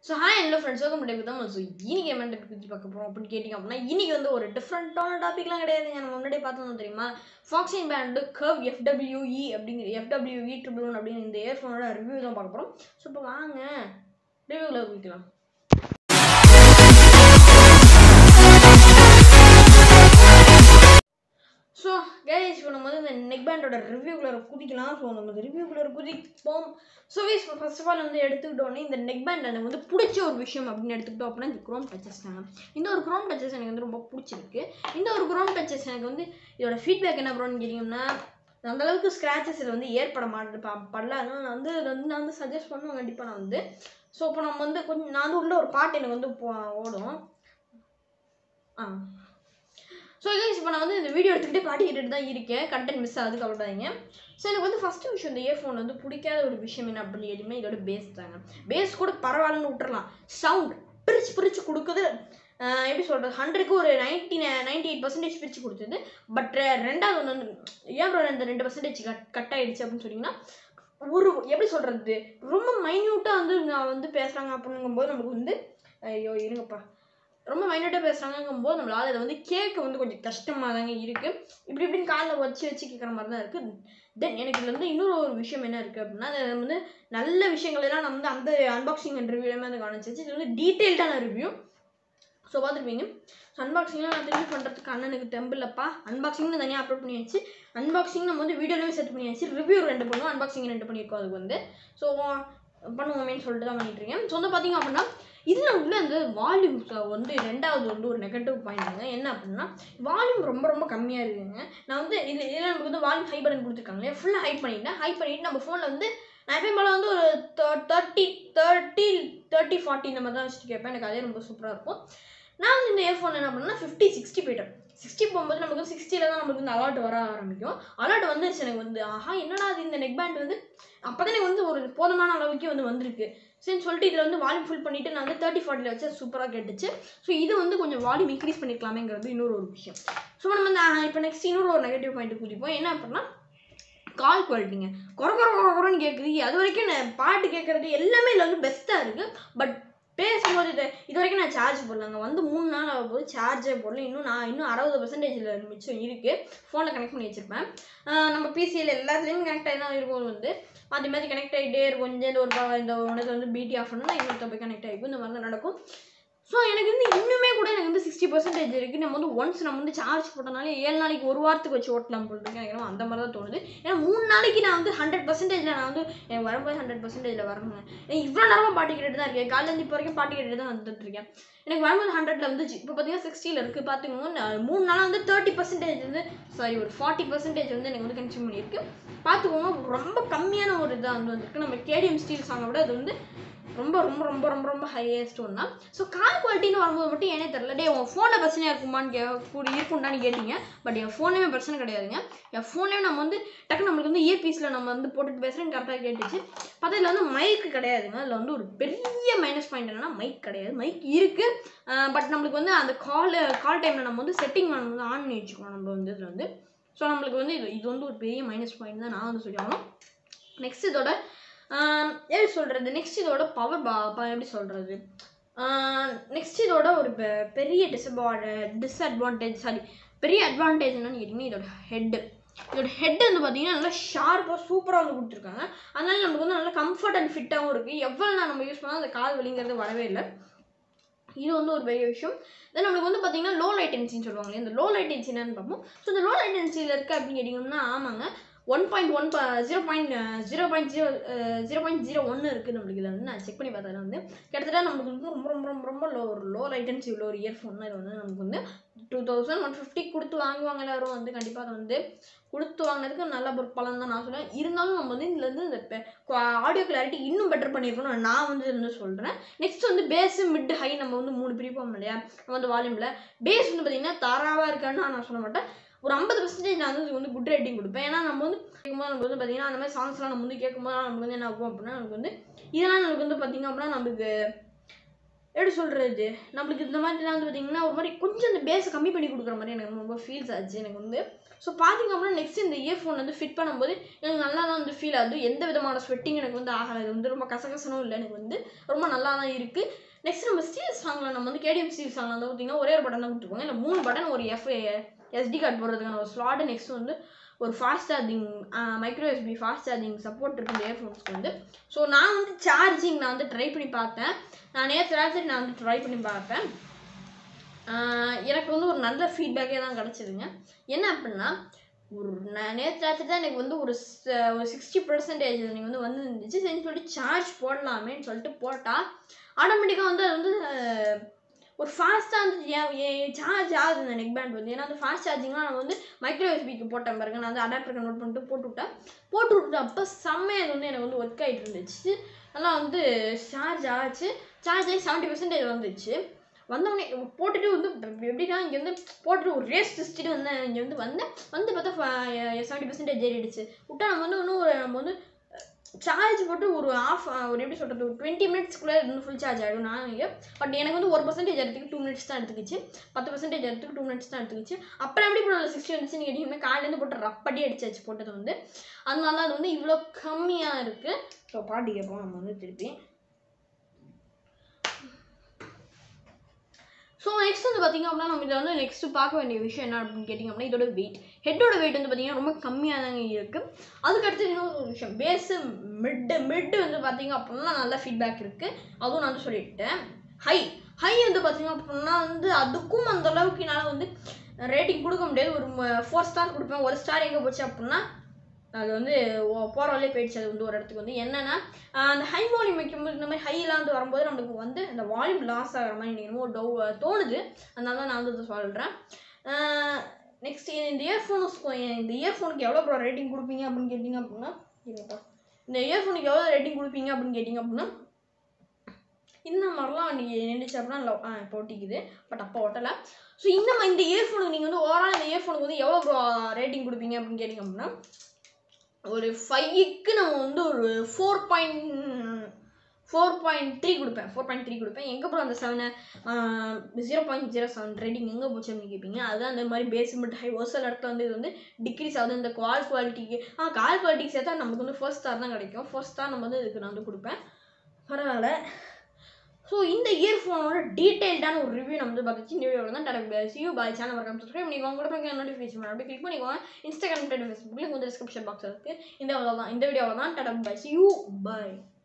So hello friends, welcome to Tamil. So இன்னைக்கு என்ன topic பற்றி பார்க்க போகிறோம் அப்படின்னு கேட்டிங்க அப்படின்னா, இன்னைக்கு வந்து ஒரு டிஃப்ரெண்ட்டான டாபிக்லாம் கிடையாதுங்க. நம்ம முன்னாடியே பார்த்தோம்னு தெரியுமா, ஃபாக்ஸின் பேண்டு கர்வ் FWE அப்படிங்கிற FWE 111 அப்படிங்கிற இந்த இயர்ஃபோனோட ரிவ்யூ தான் பார்க்க போகிறோம். ஸோ இப்போ வாங்க ரிவ்யூவில் போய்க்கலாம். ஸோ கைஸ், இப்போ நம்ம வந்து இந்த நெக் பேண்டோட ரிவ்யூக்குள்ளே குதிக்கலாம். ஸோ நம்ம ரிவ்யூக்குள்ளே குதிப்போம். So guys, first of all வந்து எடுத்துக்கிட்டோன்னே இந்த நெக் பேண்ட் எனக்கு வந்து பிடிச்ச ஒரு விஷயம் அப்படின்னு எடுத்துக்கிட்டோம் அப்படின்னா இந்த க்ரோம் டச்சஸ் தாங்க. இந்த ஒரு க்ரோம் டச்சஸ் எனக்கு வந்து ரொம்ப பிடிச்சிருக்கு. இந்த ஒரு க்ரோம் டச்சஸ் எனக்கு வந்து இதோட ஃபீட்பேக் என்ன ப்ரோன்னு கேட்டிங்கன்னா, அந்தளவுக்கு ஸ்க்ராச்சஸ் இதில் வந்து ஏற்பட படல. அதனால் நான் வந்து சஜஸ்ட் பண்ணுவேன் கண்டிப்பாக நான் வந்து. ஸோ இப்போ நம்ம வந்து கொஞ்சம் நான் வந்து உள்ள ஒரு பாட்டு எனக்கு வந்து ஓடும். ஸோ கைஸ், இப்போ நான் வந்து இந்த வீடியோ எடுத்துக்கிட்டே பாட்டு கேட்டுட்டு தான் இருக்கேன். கண்டென்ட் மிஸ் ஆகுது, கவலைப்படாதீங்க. ஸோ எனக்கு வந்து ஃபஸ்ட்டு விஷயம் இந்த இயர்ஃபோன் வந்து பிடிக்காத ஒரு விஷயம் என்ன அப்படின்னு கேட்டிங்கன்னா, இதோட பேஸ் தாங்க. பேஸ் கூட பரவாயில்லன்னு விட்டுறலாம். சவுண்ட் பிரித்து கொடுக்குது. எப்படி சொல்கிறது, 100க்கு ஒரு 98% பிரித்து கொடுத்தது. பட் ரெண்டாவது ஒன்று வந்து ஏன் ப்ரோ இந்த 2% கட் ஆகிடுச்சு அப்படின்னு சொன்னீங்கன்னா, ஒரு எப்படி சொல்கிறது, ரொம்ப மைன்யூட்டாக வந்து நான் வந்து பேசுகிறாங்க அப்படிங்கும்போது நமக்கு வந்து ஐயோ இருங்கப்பா ரொம்ப மைனூட்டாக பேசுகிறாங்கும்போது நம்மளால் அதை வந்து கேட்க வந்து கொஞ்சம் கஷ்டமாக தாங்க இருக்குது. இப்படின்னு காலில் வச்சு கேட்குற மாதிரி தான் இருக்குது. தென் எனக்கு இதில் வந்து இன்னொரு ஒரு விஷயம் என்ன இருக்குது அப்படின்னா, அதை வந்து நல்ல விஷயங்கள் எல்லாம் நம்ம வந்து அந்த அன்பாக்சிங் அண்ட் ரிவ்யூலேயுமே வந்து கவனிச்சிச்சு. இது வந்து டீட்டெயில்டான ரிவ்யூ. ஸோ பார்த்துருப்பீங்க. ஸோ அன்பாக்சிங்லாம் நான் ரிவ்யூ பண்ணுறதுக்கு அண்ணனுக்கு தெம்பில்லப்பா. அன்பாக்சிங்னு தனியாக அப்லோட் பண்ணியாச்சு. அன்பாக்சிங் நம்ம வந்து வீடியோலையும் செட் பண்ணியாச்சு. ரிவ்யூ 2 பண்ணுவோம், அன்பாக்சிங் 2 பண்ணியிருக்கோம். அதுக்கு வந்து ஸோ பண்ணுவோமேன்னு சொல்லிட்டு தான் பண்ணிட்டுருக்கேன். ஸோ வந்து பார்த்திங்க அப்படின்னா, இதில் உள்ள அந்த வால்யூம் வந்து ரெண்டாவது வந்து ஒரு நெகட்டிவ் பாயிண்ட்டுங்க. என்ன அப்படின்னா, வால்யூம் ரொம்ப ரொம்ப கம்மியாக இருக்குதுங்க. நான் வந்து இதில் நமக்கு வந்து வால்யூம் ஹை பட்டன் கொடுத்துருக்காங்க. ஃபுல்லாக ஹை பண்ணிவிட்டு நம்ம ஃபோனில் வந்து நான் எப்பயும் போல் வந்து ஒரு 30-40 இந்த மாதிரி தான் வச்சுட்டு கேட்பேன். எனக்கு அதே ரொம்ப சூப்பராக இருக்கும். நான் வந்து இந்த இயர்ஃபோன் என்ன பண்ணேன்னா 50-60 போய்ட்டேன். 60 போகும்போது நமக்கு வந்து 60ல் தான் நமக்கு வந்து அலர்ட் வர ஆரம்பிக்கும். அலர்ட் வந்துருச்சு எனக்கு வந்து, ஆஹா என்னடா அது இந்த நெக் பேண்ட் வந்து அப்போ தான் எனக்கு வந்து ஒரு போதுமான அளவுக்கு வந்து வந்திருக்கு. சரின்னு சொல்லிட்டு இதில் வந்து வால்யூம் ஃபுல் பண்ணிவிட்டு நான் வந்து 30-40 வச்சு சூப்பராக கேட்டுச்சு. ஸோ இது வந்து கொஞ்சம் வால்யூம் இன்க்ரீஸ் பண்ணிக்கலாமேங்கிறது இன்னொரு ஒரு விஷயம். ஸோ நம்ம வந்து இப்போ நெக்ஸ்ட் இன்னொரு ஒரு நெகட்டிவ் பாயிண்ட் குதிப்போம். என்ன அப்படின்னா, கால் குவாலிட்டிங்க. குறைன்னு கேட்குது. அது வரைக்கும் நான் பாட்டு கேட்குறது எல்லாமே இதில் வந்து பெஸ்ட்டாக இருக்குது. பட் பேசும்போது இது வரைக்கும் நான் சார்ஜ் போடலாங்க. வந்து 3 நாள் ஆக போது சார்ஜே போடல. இன்னும் 60% மிச்சம் இருக்குது. ஃபோனில் கனெக்ட் பண்ணி வச்சுருப்பேன். நம்ம பிசியில் எல்லாத்துலேயும் கனெக்ட் ஆகி தான் இருக்கும். வந்து மாற்றி கனெக்ட் ஆகிட்டே இருக்கும். இந்த உனக்கு வந்து பிடி ஆஃப் பண்ணால் இன்னொருத்த போய் கனெக்ட் ஆகிக்கும். இந்த மாதிரி தான் நடக்கும். ஸோ எனக்கு வந்து இன்னுமே கூட எனக்கு வந்து 60% இருக்குது. நம்ம வந்து ஒன்ஸ் நம்ம வந்து சார்ஜ் போட்டனாலே 7 நாளைக்கு ஒரு வாரத்துக்கு வச்சு ஓட்டலாம் போட்டுருக்கு. எனக்கு அந்த மாதிரி தான் தோணுது. ஏன்னா 3 நாளைக்கு நான் வந்து 100% நான் வந்து எனக்கு வரும்போது 100% வரணுங்க. இவ்வளோ நேரமாக பாட்டு கேட்டுட்டு தான் இருக்கேன். காலையில் இப்போ வரைக்கும் பாட்டு கேட்டுட்டு தான் வந்துட்டுருக்கேன். எனக்கு வரும்போது 100ல் வந்துச்சு. இப்போ பார்த்தீங்கன்னா 60ல் இருக்குது. பார்த்துக்கோங்க, 3 நாளாக வந்து 30% வந்து ஒரு 40% வந்து எனக்கு வந்து கன்சியூம் பண்ணியிருக்கு. பார்த்துக்கோங்க, ரொம்ப கம்மியான ஒரு இதாக வந்து வந்துருக்கு. நம்ம கேடிஎம் ஸ்டீல் சாங்கை விட அது வந்து ரொம்ப ரொம்ப ரொம்ப ரொம்ப ரொம்ப ஹையஸ்ட் ஒன் தான். ஸோ கால் குவாலிட்டின்னு வரும்போது மட்டும் ஏனே தெரியல. உங்கள் ஃபோனில் பிரச்சனையாக இருக்கும்டான்னு கேட்டிங்க. பட் என் ஃபோன்லேயுமே பிரச்சனை கிடையாதுங்க. என் ஃபோன்லேயும் நம்ம வந்து டக்குன்னு நம்மளுக்கு வந்து இயர்பீஸில் நம்ம வந்து போட்டுட்டு பேசுகிறேன்னு கரெக்டாக கேட்டுச்சு. பார்த்தா இதில் வந்து மைக்கு கிடையாதுங்க. அதில் வந்து ஒரு பெரிய மைனஸ் பாயிண்ட் என்னென்னா, மைக் கிடையாது. மைக் இருக்குது, பட் நம்மளுக்கு வந்து அந்த கால் டைமில் நம்ம வந்து செட்டிங் வந்து ஆன் பண்ணி வச்சுக்கணும் நம்ம வந்து இதில் வந்து. ஸோ நம்மளுக்கு வந்து இது வந்து ஒரு பெரிய மைனஸ் பாயிண்ட் தான் நான் வந்து சொல்லி ஆகணும். நெக்ஸ்ட் இதோட எப்படி சொல்கிறது, நெக்ஸ்ட் இதோட பவர் எப்படி சொல்கிறது, நெக்ஸ்ட் இதோட ஒரு பெரிய டிஸ்அட்வான்டேஜ் பெரிய அட்வான்டேஜ் என்னன்னு கேட்டிங்கன்னா, இதோட ஹெட் வந்து பார்த்திங்கன்னா நல்லா ஷார்ப்பாக சூப்பராக வந்து கொடுத்துருக்காங்க. அதனால நமக்கு வந்து நல்லா கம்ஃபர்ட் அண்ட் ஃபிட்டாகவும் இருக்குது. எவ்வளோ நான் நம்ம யூஸ் பண்ணால் அந்த கால் வலிங்கிறது வரவே இல்லை. இது வந்து ஒரு பெரிய விஷயம். தென் நம்மளுக்கு வந்து பார்த்திங்கன்னா லோ லைட்டன்சின்னு சொல்லுவாங்க. இந்த லோ லைட்டன்சி என்னன்னு பார்ப்போம். ஸோ இந்த லோ லைட்டன்சியில் இருக்குது அப்படின்னு கேட்டிங்கன்னா, ஆமாங்க, 0.01 இருக்குது நம்மளுக்கு. இதில் வந்து நான் செக் பண்ணி பார்த்ததில் வந்து கிட்டத்தட்ட நம்மளுக்கு வந்து ரொம்ப ரொம்ப ரொம்ப ரொம்ப லோ லைட்டன்சி உள்ள ஒரு இயர்ஃபோன். இது வந்து நமக்கு வந்து 2150 கொடுத்து வாங்குவாங்க எல்லோரும் வந்து. கண்டிப்பாக அதை வந்து கொடுத்து வாங்கினதுக்கு நல்ல ஒரு பலன் தான் நான் சொல்லுவேன். இருந்தாலும் நம்ம வந்து இதில் வந்து இந்த ஆடியோ கிளாரிட்டி இன்னும் பெட்டர் பண்ணியிருக்கணும் நான் வந்து சொல்கிறேன். நெக்ஸ்ட் வந்து பேஸு மிட் ஹை நம்ம வந்து 3 பிரிப்போம் இல்லையா. நம்ம வந்து வால்யூமில் பேஸ் வந்து பார்த்திங்கன்னா தாராவாக இருக்கான்னு நான் சொல்ல மாட்டேன். ஒரு 50% நான் வந்து குட் ரேட்டிங் கொடுப்பேன். ஏன்னா நம்ம வந்து கேட்கும்போது நமக்கு வந்து பார்த்திங்கன்னா அந்த மாதிரி சாங்ஸ்லாம் நம்ம வந்து கேட்கும்போது நமக்கு வந்து என்ன ஆகும் அப்படின்னா, நமக்கு வந்து இதெல்லாம் நமக்கு வந்து பார்த்திங்க அப்படின்னா நமக்கு எப்படி சொல்கிறது, நம்மளுக்கு இந்த மாதிரிலாம் வந்து பார்த்திங்கன்னா ஒரு மாதிரி கொஞ்சம் இந்த பேஸை கம்மி பண்ணி கொடுக்குற மாதிரி எனக்கு ரொம்ப ஃபீல்ஸ் ஆச்சு. எனக்கு வந்து ஸோ பார்த்தீங்க அப்படின்னா நெக்ஸ்ட் இந்த இயர்ஃபோன் வந்து ஃபிட் பண்ணும்போது எனக்கு நல்லா தான் வந்து ஃபீல் ஆகுது. எந்த விதமான ஸ்வெட்டிங் எனக்கு வந்து ஆகலை. இது வந்து ரொம்ப கசகசனும் இல்லை, எனக்கு வந்து ரொம்ப நல்லா தான் இருக்குது. நெக்ஸ்ட் நம்ம ஸ்டீல் சாங்கில் நம்ம வந்து கேடிஎம் ஸ்டீல் சாங்கில் வந்து பார்த்தீங்கன்னா ஒரே ஒரு பட்டன் தான் கொடுத்துருப்பாங்க. இல்லை 3 பட்டன், ஒரு SD கார்டு போடுறதுக்கான ஒரு ஸ்லாட், நெக்ஸ்ட் வந்து ஒரு fast charging micro USB fast charging support இருக்குது இந்த இயர்ஃபோன்ஸ்க்கு வந்து. ஸோ நான் வந்து சார்ஜிங் நான் வந்து ட்ரை பண்ணி பார்த்தேன். நான் நேற்று நான் வந்து ட்ரை பண்ணி பார்த்தேன். எனக்கு வந்து ஒரு நல்ல ஃபீட்பேக்கே தான் கிடச்சிதுங்க. என்ன அப்படின்னா நான் நேற்று ராத்திரி தான் எனக்கு வந்து ஒரு 60% எனக்கு வந்து வந்துருந்துச்சு. சரின்னு சொல்லிட்டு சார்ஜ் போடலாமேன்னு சொல்லிட்டு போட்டால் ஆட்டோமேட்டிக்காக வந்து அது வந்து ஒரு ஃபாஸ்ட்டாக வந்து சார்ஜ் ஆகுது இந்த நெக் பேண்ட் வந்து. ஏன்னா அந்த ஃபாஸ்ட் சார்ஜிங்லாம் நான் வந்து மைக்ரோ USB போட்டேன் பாருங்க. நான் வந்து அடாப்டர் கன்வெர்ட் பண்ணிட்டு போட்டு அப்போ செம்மையாக அது வந்து எனக்கு வந்து ஒர்க் ஆகிட்டு இருந்துச்சு. நல்லா வந்து சார்ஜ் ஆச்சு. சார்ஜ் ஆகி 70% வந்துச்சு. வந்தவொடனே போட்டுட்டு வந்து எப்படின்னா இங்கே வந்து போட்டுட்டு ஒரு ரேஸ் டெஸ்ட்டு வந்து இங்கே வந்து பார்த்தா 70% ஏறிடுச்சு. விட்டா நம்ம வந்து நம்ம வந்து சார்ஜ் போட்டு ஒரு ஒரு எப்படி சொல்கிறது, ஒரு 20 மினிட்ஸ்க்குள்ளே இருந்து ஃபுல் சார்ஜ் ஆகிடும். பட் எனக்கு வந்து 1% எடுத்துக்கு 2 மினிட்ஸ் தான் எடுத்துக்கிச்சு. 10% எடுத்துக்கு 2 மினிட்ஸ் தான் எடுத்துக்கிச்சு. அப்புறம் எப்படி இப்போ 60 வந்துச்சுன்னு கேட்டிங்கன்னா காலையிலேருந்து போட்டு ரப்படி அடிச்சாச்சு போட்டது வந்து. அதனால அது வந்து இவ்வளோ கம்மியாக இருக்குது. ஸோ பாட்டு கேட்போம் நம்ம வந்து திருப்பி. ஸோ நெக்ஸ்ட் வந்து பார்த்திங்க அப்படின்னா நம்ம இதை வந்து நெக்ஸ்ட்டு பார்க்க வேண்டிய விஷயம் என்ன அப்படின்னு கேட்டிங்க அப்படின்னா இதோட வெயிட். ஹெட்டோட வெயிட் வந்து பார்த்திங்கன்னா ரொம்ப கம்மியாக தாங்க இருக்குது. அதுக்கடுத்து இன்னொரு விஷயம் பேஸு மிட்டு வந்து பார்த்திங்க அப்படின்னா நல்ல ஃபீட்பேக் இருக்குது. அதுவும் நான் வந்து சொல்லிட்டேன். ஹை வந்து பார்த்திங்க அப்படின்னா வந்து அதுக்கும் அந்தளவுக்கு என்னால் வந்து ரேட்டிங் கொடுக்க முடியாது. ஒரு 4 ஸ்டார் கொடுப்பேன். 1 ஸ்டார் எங்கே போச்சு அப்படின்னா அது வந்து போகிற வழியே போயிடுச்சு. அது வந்து ஒரு இடத்துக்கு வந்து என்னென்னா அந்த ஹை வால்யூம் வைக்கும்போது இந்த மாதிரி ஹைலாம் வந்து வரும்போது நம்மளுக்கு வந்து அந்த வால்யூம் லாஸ் ஆகிற மாதிரி எனக்கு என்னமோ தோணுது. அதனால தான் நான் வந்து சொல்கிறேன். நெக்ஸ்ட் இந்த இயர்ஃபோனுக்கு எவ்வளோ ரேட்டிங் கொடுப்பீங்க அப்படின்னு கேட்டிங்க அப்படின்னா இந்த இயர்ஃபோனுக்கு எவ்வளோ ரேட்டிங் கொடுப்பீங்க அப்படின்னு கேட்டிங்க அப்படின்னா இந்த மாதிரிலாம் நீங்கள் நின்றுச்சு அப்படின்னா போட்டிக்குது. பட் அப்போ ஒட்டலை. ஸோ இந்த இயர்ஃபோனுக்கு நீங்கள் வந்து ஓவரால் இந்த இயர்ஃபோனுக்கு வந்து எவ்வளோ ரேட்டிங் கொடுப்பீங்க அப்படின்னு கேட்டிங்க அப்படின்னா ஒரு 5க்கு நம்ம வந்து ஒரு 4.3 கொடுப்பேன். 4.3 கொடுப்பேன். எங்கே போகிற அந்த 0.07 ரேட்டிங் எங்கே போச்சு அப்படின்னு கேட்பீங்க. அதுதான் அந்த மாதிரி பேஸ்மெண்ட் ஹை ஒரு சில இடத்துல வந்து இது வந்து டிக்ரீஸ் ஆகுது. இந்த கால் குவாலிட்டிக்கு சேர்த்தா நமக்கு வந்து 1 ஸ்டார் தான் கிடைக்கும். 1 ஸ்டார் நம்ம வந்து இதுக்கு நான் வந்து கொடுப்பேன். பரவாயில்ல. ஸோ இந்த இயர்ஃபோனோட டீட்டெயில்டான ஒரு ரிவ்யூ நம்ம வந்து பார்த்துச்சு. இந்த வீடியோவில் தான் பாய் சேனல் மறக்காம சப்ஸ்கிரைப் பண்ணிக்கோங்க. கூட போய் நோட்டிஃபிகேஷன் அப்படி கிளிக் பண்ணிக்கோங்க. இன்ஸ்டாகிராம், ஃபேஸ்புக்கில் வந்து டிஸ்கிரிப்ஷன் பாக்ஸ் இருக்குது. இந்த வீடியோவில் தான் பாய்.